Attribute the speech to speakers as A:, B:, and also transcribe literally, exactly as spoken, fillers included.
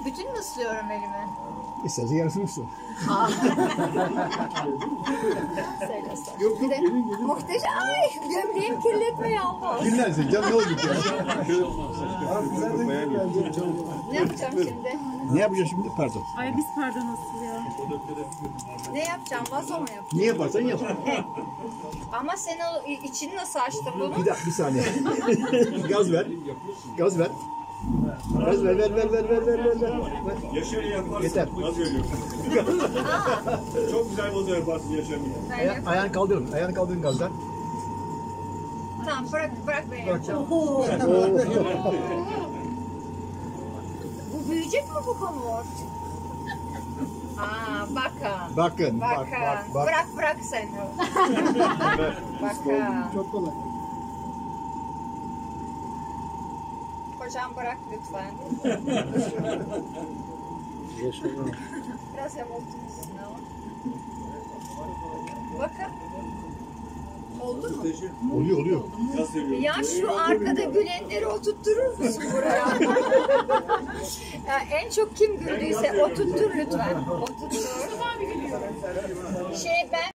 A: Bütün mü ıslıyorum elimi?
B: İstersen yarısını ısla.
A: Söyle söyle. Yok yok gelin gelin. Muhteşem. Ay gömleğim kirletme yalnız.
B: Kirlensin canım ne olacak ya?
A: Ne yapacağım şimdi?
B: Ne yapacağız şimdi? Pardon.
C: Ay biz pardon nasıl ya?
A: Ne yapacağım? Vazo mu yapacağım?
B: Ne yaparsan yap.
A: Ama sen o içini nasıl açtın bunu?
B: Bir dakika bir saniye. Gaz ver. Gaz ver. Gaz ver ver ver ver ver ver ver. ver.
D: Yaşar'ı yaparsın.
B: Yeter.
D: Gaz veriyorum. Çok güzel vazo yaparsın Yaşar'ı.
B: Aya ayağını kaldırın. Ayağını kaldırın gazdan.
A: Tamam bırak bırak ben yapacağım.
B: Oo.
A: Bu büyüyecek mi bu hamur? Aa bakın.
B: Bakın. Bak
A: Bakın.
B: bak bak.
A: Bırak bırak sen. Bakın.
B: Çok kolay.
A: Kocam bırak lütfen. Biraz yamultunuz. Bakın. Oldu mu?
B: Oluyor oluyor.
D: Gaz veriyorum.
A: Ya şu arkada gülenleri oturtturur musun buraya? Ya en çok kim güldüyse oturttur lütfen. Oturttur. Şey ben